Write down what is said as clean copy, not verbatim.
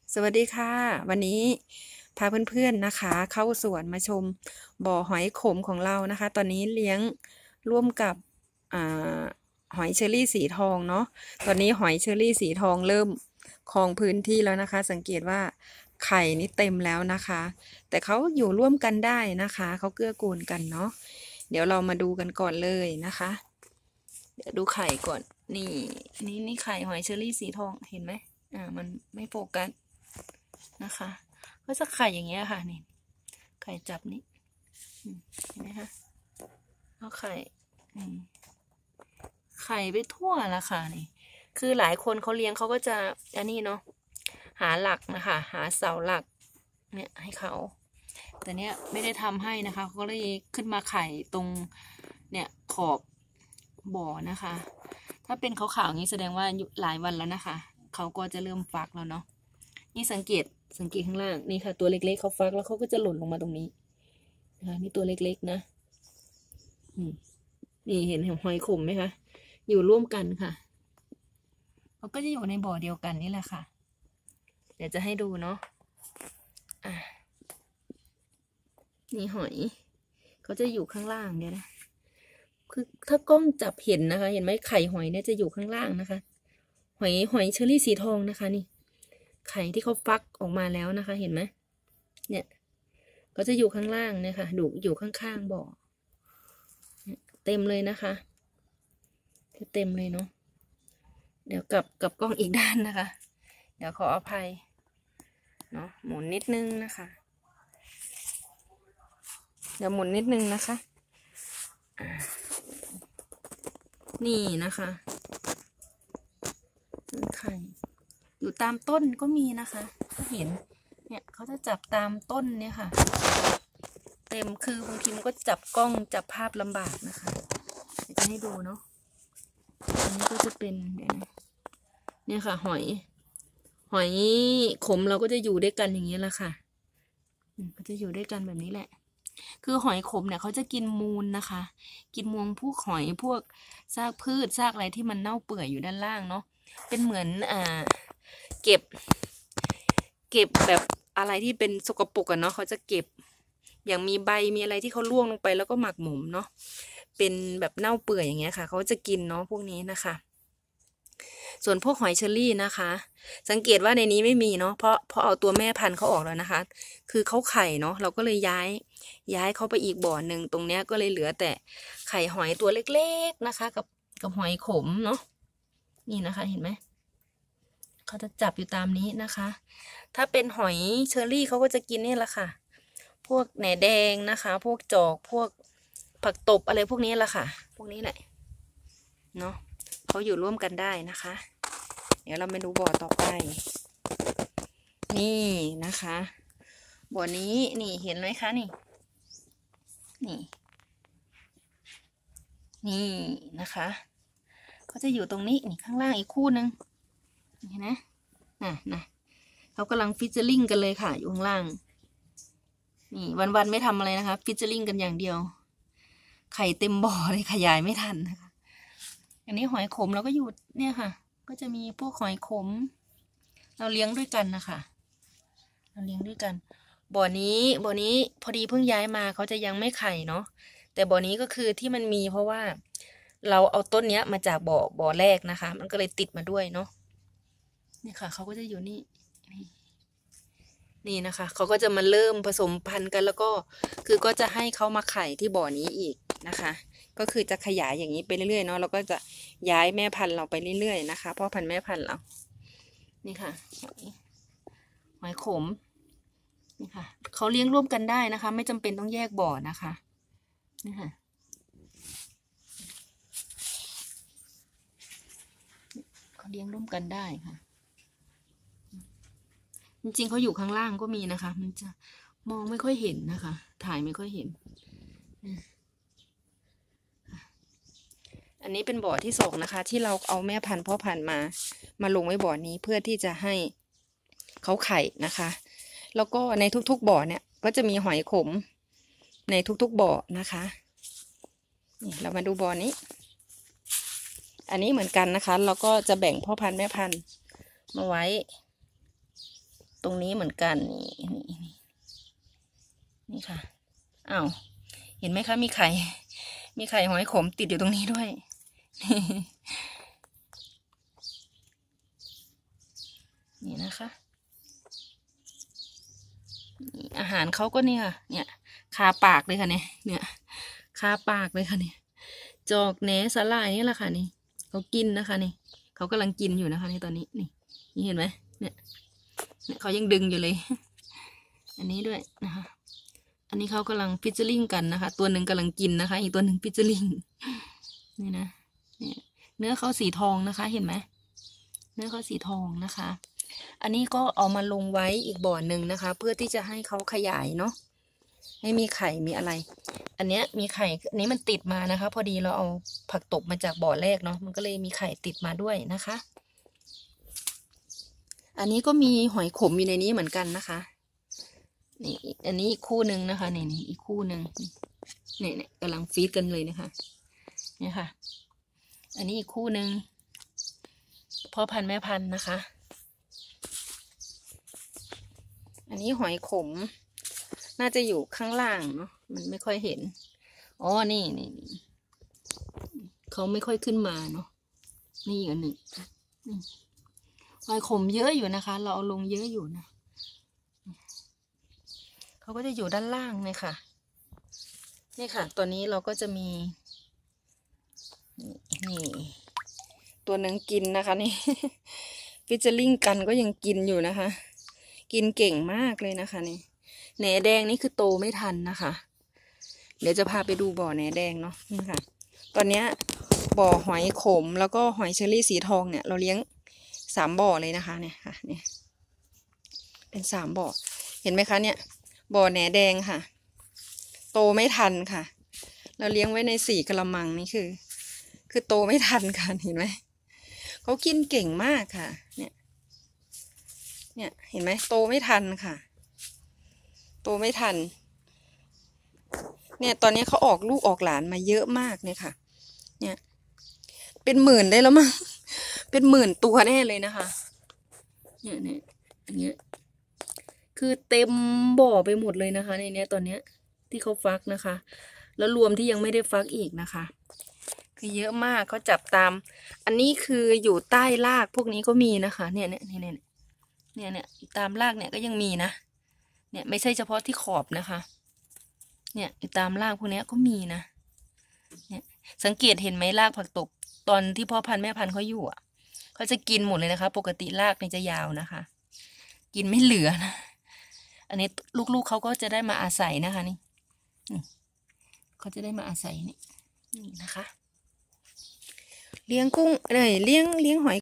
สวัสดีค่ะวันนี้พาเพื่อนๆนะคะเข้าสวนมาชมบ่อหอยขมของเรานะคะตอนนี้เลี้ยงร่วมกับอ่าหอยเชอรี่สีทองเนาะตอนนี้หอยเชอรี่สีทองเริ่มครองพื้นที่แล้วนะคะสังเกตว่าไข่นี่เต็มแล้วนะคะแต่เขาอยู่ร่วมกันได้นะคะเขาเกื้อกูลกันเนาะเดี๋ยวเรามาดูกันก่อนเลยนะคะเดี๋ยวดูไข่ก่อนนี่ไข่หอยเชอรี่สีทองเห็นไหมมันไม่โฟกัสนะคะก็จะไข่อย่างเงี้ยค่ะนี่ไข่จับนี่เห็นไหมคะเอาไข่ไปทั่วละค่ะนี่คือหลายคนเขาเลี้ยงเขาก็จะอันนี้เนาะหาหลักนะคะหาเสาหลักเนี่ยให้เขาแต่เนี้ยไม่ได้ทำให้นะคะเขาเลยขึ้นมาไข่ตรงเนี่ยขอบบ่อนะคะ ถ้าเป็นขาวๆอย่างนี้แสดงว่าหลายวันแล้วนะคะเขาก็จะเริ่มฟักแล้วเนาะนี่สังเกตข้างล่างนี่ค่ะตัวเล็กๆเขาฟักแล้วเขาก็จะหล่นลงมาตรงนี้นะคะนี่ตัวเล็กๆนะนี่เห็นหอยขมไหมคะอยู่ร่วมกันค่ะเขาก็จะอยู่ในบ่อเดียวกันนี่แหละค่ะเดี๋ยวจะให้ดูเนาะนี่หอยเขาจะอยู่ข้างล่างเนี่ยนะคือถ้ากล้องจับเห็นนะคะเห็นไหมไข่หอยเนี่ยจะอยู่ข้างล่างนะคะหอยเชอรี่สีทองนะคะนี่ไข่ที่เขาฟักออกมาแล้วนะคะเห็นไหมเนี่ยก็จะอยู่ข้างล่างเนี่ยค่ะอยู่ข้างๆบ่อเต็มเลยนะคะเต็มเลยเนาะเดี๋ยวกับกล้องอีกด้านนะคะเดี๋ยวขออภัยเนาะหมุนนิดนึงนะคะเดี๋ยวหมุนนิดนึงนะคะนี่นะคะไข่อยู่ตามต้นก็มีนะคะก็เห็นเนี่ยเขาจะจับตามต้นเนี่ยค่ะเต็มคือบางทีมันก็จับกล้องจับภาพลำบากนะคะจะให้ดูเนาะอันนี้ก็จะเป็นเนี่ยค่ะหอยขมเราก็จะอยู่ด้วยกันอย่างนี้แหละค่ะก็จะอยู่ด้วยกันแบบนี้แหละคือหอยขมเนี่ยเขาจะกินมูลนะคะกินมูลพวกหอยพวกซากพืชซากอะไรที่มันเน่าเปื่อยอยู่ด้านล่างเนาะเป็นเหมือนเก็บแบบอะไรที่เป็นสกปรกอะเนาะเขาจะเก็บอย่างมีใบมีอะไรที่เขาล่วงลงไปแล้วก็หมักหมมเนาะเป็นแบบเน่าเปื่อยอย่างเงี้ยค่ะเขาจะกินเนาะพวกนี้นะคะส่วนพวกหอยเชอรี่นะคะสังเกตว่าในนี้ไม่มีเนาะเพราะเอาตัวแม่พันธุ์เขาออกแล้วนะคะคือเขาไข่เนาะเราก็เลยย้ายเขาไปอีกบ่อหนึ่งตรงเนี้ยก็เลยเหลือแต่ไข่หอยตัวเล็กๆนะคะกับหอยขมเนาะนี่นะคะเห็นไหมเขาจะจับอยู่ตามนี้นะคะถ้าเป็นหอยเชอรี่เขาก็จะกินนี่แหละค่ะพวกแหนแดงนะคะพวกจอกพวกผักตบอะไรพวกนี้แหละค่ะพวกนี้แหละเนาะเขาอยู่ร่วมกันได้นะคะเดี๋ยวเราไปดูบ่อต่อไปนี่นะคะบ่อนี้นี่เห็นไหมคะนี่นะคะเขาจะอยู่ตรงนี้นี่ข้างล่างอีกคู่นึงเห็นไหมนะเขากำลังฟิชเชอร์ลิงกันเลยค่ะอยู่ข้างล่างนี่วันไม่ทำอะไรนะคะฟิชเชอร์ลิงกันอย่างเดียวไข่เต็มบ่อเลยขยายไม่ทันนะคะอันนี้หอยขมเราก็อยู่เนี่ยค่ะก็จะมีพวกหอยขมเราเลี้ยงด้วยกันนะคะเราเลี้ยงด้วยกันบ่อนี้พอดีเพิ่งย้ายมาเขาจะยังไม่ไข่เนาะแต่บ่อนี้ก็คือที่มันมีเพราะว่าเราเอาต้นเนี้ยมาจากบ่อแรกนะคะมันก็เลยติดมาด้วยเนาะนี่ค่ะเขาก็จะอยู่นี่นะคะเขาก็จะมาเริ่มผสมพันธุ์กันแล้วก็คือก็จะให้เขามาไข่ที่บ่อนี้อีกนะคะก็คือจะขยายอย่างนี้ไปเรื่อยๆเนาะเราก็จะย้ายแม่พันธุ์เราไปเรื่อยๆนะคะพ่อพันธุ์แม่พันธุ์เรานี่ค่ะหอยขมนี่ค่ะเขาเลี้ยงร่วมกันได้นะคะไม่จำเป็นต้องแยกบ่อนะคะนี่ค่ะเขาเลี้ยงร่วมกันได้ค่ะจริงๆเขาอยู่ข้างล่างก็มีนะคะมันจะมองไม่ค่อยเห็นนะคะถ่ายไม่ค่อยเห็นอันนี้เป็นบ่อที่สองนะคะที่เราเอาแม่พันธุ์พ่อพันธุ์มาลงไว้บ่อนี้เพื่อที่จะให้เขาไข่นะคะแล้วก็ในทุกๆบ่อเนี่ยก็จะมีหอยขมในทุกๆบ่อนะคะนี่เรามาดูบ่อนี้อันนี้เหมือนกันนะคะเราก็จะแบ่งพ่อพันธุ์แม่พันธุ์มาไว้ตรงนี้เหมือนกันนี่ค่ะอ้าวเห็นไหมคะมีไข่หอยขมติดอยู่ตรงนี้ด้วยนี่นะคะอาหารเขาก็เนี่ยคาปากเลยค่ะเนี่ยคาปากเลยค่ะเนี่ยจอกแหนสาหร่ายนี่แหละค่ะนี่เขากินนะคะนี่เขากำลังกินอยู่นะคะในตอนนี้นี่เห็นไหมเนี่ยเขายังดึงอยู่เลยอันนี้ด้วยนะคะอันนี้เขากำลังฟิชเชอร์ลิงกันนะคะตัวหนึ่งกำลังกินนะคะอีกตัวหนึ่งฟิชเชอร์ลิงนี่นะเนื้อเขาสีทองนะคะเห็นไหมเนื้อเขาสีทองนะคะอันนี้ก็เอามาลงไว้อีกบ่อหนึ่งนะคะเพื่อที่จะให้เขาขยายเนาะให้มีไข่มีอะไรอันเนี้ยมีไข่อันนี้มันติดมานะคะพอดีเราเอาผักตบมาจากบ่อแรกเนาะมันก็เลยมีไข่ติดมาด้วยนะคะอันนี้ก็มีหอยขมอยู่ในนี้เหมือนกันนะคะนี่อันนี้อีกคู่หนึ่งนะคะนี่อีกคู่หนึ่งเนี่ยกำลังฟีดกันเลยนะคะเนี่ยค่ะอันนี้อีกคู่หนึ่งพ่อพันธุ์แม่พันธุ์นะคะอันนี้หอยขมน่าจะอยู่ข้างล่างเนาะมันไม่ค่อยเห็นอ๋อนี่เขาไม่ค่อยขึ้นมาเนาะนี่อีกอันหนึ่งหอยขมเยอะอยู่นะคะเราเอาลงเยอะอยู่นะเขาก็จะอยู่ด้านล่างเลยค่ะนี่ค่ะตัวนี้เราก็จะมีนี่ตัวหนึ่งกินนะคะนี่ฟิชเชอร์ลิงกันก็ยังกินอยู่นะคะกินเก่งมากเลยนะคะนี่แหนแดงนี่คือโตไม่ทันนะคะเดี๋ยวจะพาไปดูบ่อแหนแดงเนาะนี่ค่ะตอนนี้บ่อหอยขมแล้วก็หอยเชอรี่สีทองเนี่ยเราเลี้ยง3 บ่อเลยนะคะเนี่ยค่ะเนี่ยเป็น3 บ่อเห็นไหมคะเนี่ยบ่อแหนแดงค่ะโตไม่ทันค่ะเราเลี้ยงไว้ใน4 กะละมังนี่คือโตไม่ทันค่ะเห็นไหมเขากินเก่งมากค่ะเนี่ยเห็นไหมโตไม่ทันค่ะโตไม่ทันเนี่ยตอนนี้เขาออกลูกออกหลานมาเยอะมากเนี่ยค่ะเนี่ยเป็นหมื่นได้แล้วมั้งเป็นหมื่นตัวแน่เลยนะคะเนี่ยอันเนี้ยคือเต็มบ่อไปหมดเลยนะคะในเนี้ยตอนเนี้ยที่เขาฟักนะคะแล้วรวมที่ยังไม่ได้ฟักอีกนะคะคือเยอะมากเขาจับตามอันนี้คืออยู่ใต้รากพวกนี้ก็มีนะคะเนี่ยตามรากเนี่ยก็ยังมีนะเนี่ยไม่ใช่เฉพาะที่ขอบนะคะเนี่ยอยู่ตามรากพวกนี้ก็มีนะเนี่ยสังเกตเห็นไหมรากผักตบตอนที่พ่อพันธุ์แม่พันธุ์เขาอยู่เขาจะกินหมดเลยนะคะปกติรากเนี่ยจะยาวนะคะกินไม่เหลือนะอันนี้ลูกๆเขาก็จะได้มาอาศัยนะคะนี่เขาจะได้มาอาศัยนี่นะคะเลี้ยงกุ้งเลี้ยงหอย